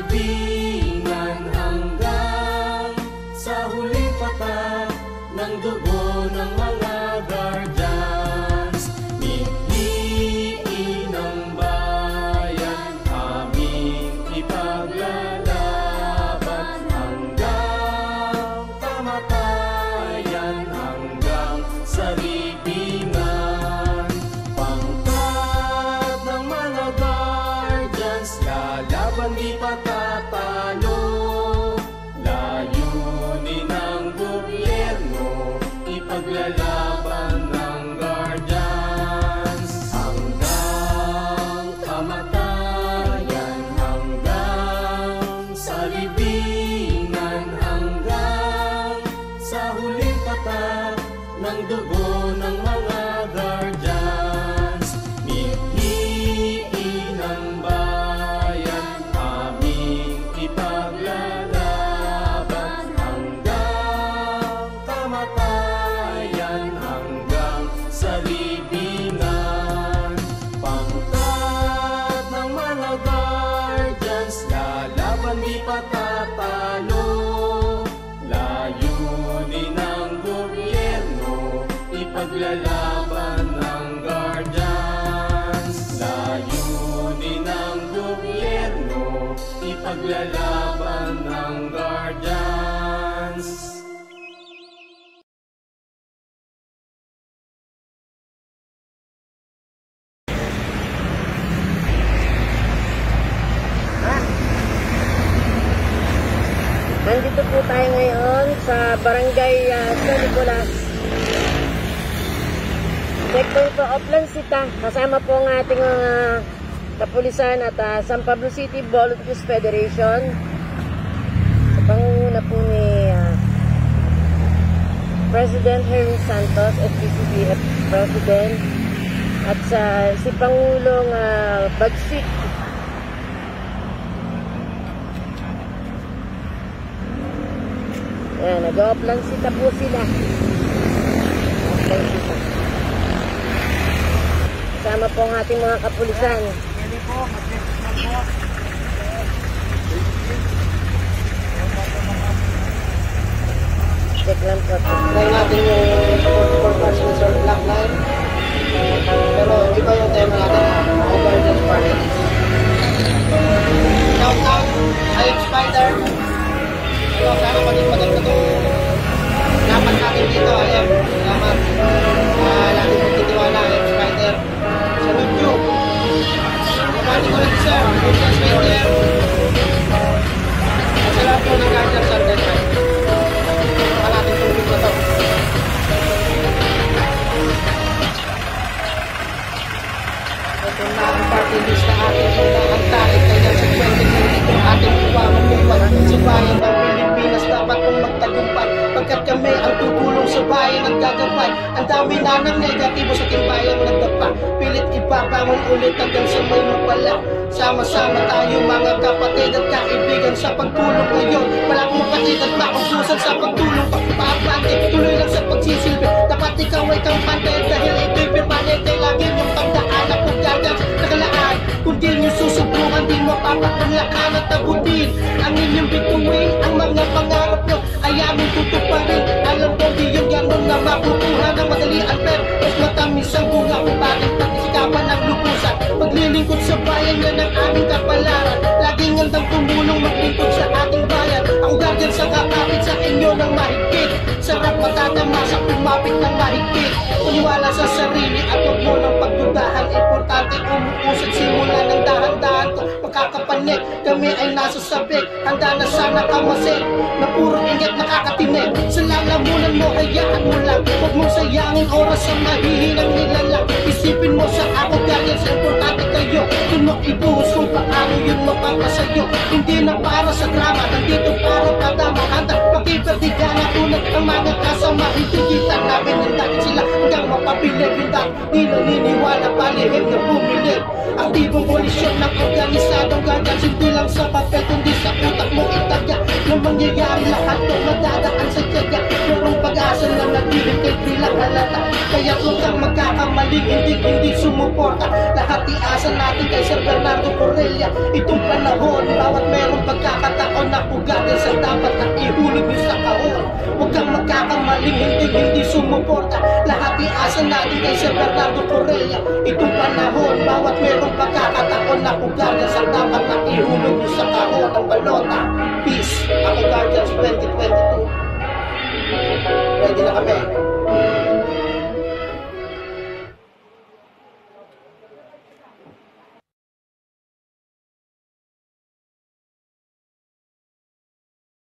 libingan hanggang sa huling patak ng dugo ng mga guardians. Mithiin ng bayan, aming ipaglalaban hanggang kamatayan, hanggang sa libingan. Pangkat ng mga guardians, lalaban di patatalo. Layunin ng gobyerno, ipaglalaban ng guardians hanggang kamatayan, hanggang sa libingan, hanggang sa huling patak ng dugo ng mga guardians. Mithiin ng bayan, aming ipaglalaban hanggang kamatayan, hanggang sa libingan. Pangkat ng mga guardians, lalaban di patatalo. Layunin ng gobyerno, ipaglalaban ng guardians. Layunin ng gobyerno, ipaglalaban ng guardians. Nandito po tayo ngayon sa Barangay San Nicolas, Checkpoint po Oplancita. Kasama po ang ating mga kapulisan at San Pablo City Volunteers Federation sa pangunguna po ni President Henry Santos, FPCBF President, at si Pangulong Bagsik. Ayan, nag-Oplancita po sila. Oplancita. Kasama po ang ating mga kapulisan. Check lang po. Try natin yung 44 Resort Black Line. Pero iba yung tema natin. Over the party. Shout out, Alex Spider. Sana maging maganda itong dapat natin dito. Ayan, salamat. Lagi mong titiwala, Alex Spider. Salute you. Mabati ko rin sir, Alex Spider. Salamat po ng guardian sir. Saka natin tubig na ito. Ito na ang party list na ating pagkakantay. Kaya sa 2022 ating pagkakakumpay sa bayan ng Pilipinas dapat kong magtagumpay. Pagkat kami ang tutulong sa bayan at gagabay. Ang dami na ng negatibo sa ating bayan nagdapa. Pilit ipabangon ulit hanggang sa may mapala. Sama-sama tayo mga kapatid at kaibigan sa pagtulong ngayon. Walang mapatid at makususan sa pagtulong. Pagpapaante, tuloy lang sa pagsisilbi. Dapat ikaw ay kampante dahil ito'y permanente. Lagi niyong tandaan na kung gagang nakalaan. Kung di niyo susubukan, di mapapatulakan at tabutin ang inyong bituin. Ang mga pangarap nyo ay aming tutuparin. Alam ko di yung gano'n na makukuha ng madalian. Pero mas matamis ang bunga kung bakit natisikapan ang lubusan. Paglilingkod sa bayan yan ang aming kapalaran. Laging handang tumulong maglingkod sa ating bayan. Ang guardian sa kakapit sa inyo ng mahigpit. Sarap matatama sa kumapit ng mahigpit. Uniwala sa sarili at huwag mo ng pagdudahan. Importante umuusad simula ng dahan-dahan to makakapanik. Kami ay nasa sabik, handa na sana kamasin na puro ingat nakakatinig. Sa lalamunan mo, hayaan mo lang. Huwag mong sayangin oras sa mahihinang nilalang. Isipin mo sa ako guardian sa importante kayo. Tunok ibuhos kung paano yun mapapasayo. Hindi na para sa drama, nandito para padama. Handa pakiperdigan at unat ang mga kasama. Itigitan namin ng dahil sila hanggang mapapilig. Hindi naniniwala palihim na bumili. Aktibong polisyon ng organisadong guardians. Hindi lang sa papel kundi sa utak mo itagya. Na mangyayari lahat to madadaan sa tiyaga. Merong pag-asa na nagdilikid bilang halata. Kaya huwag kang magkakamali, hindi sumuporta. Lahat iasa natin kay Sir Bernardo Correlia. Itong panahon, bawat merong Guardians ang dapat na ihulog nyo sa kahon. Huwag kang magkakamaling, hindi sumuporta. Lahat iasa natin kay Sir Bernardo Correa. Itong panahon, bawat merong pagkakataon na kung Guardians ang dapat na ihulog nyo sa kahon ng balota. Peace, ako Guardians 2022. Ready na kami.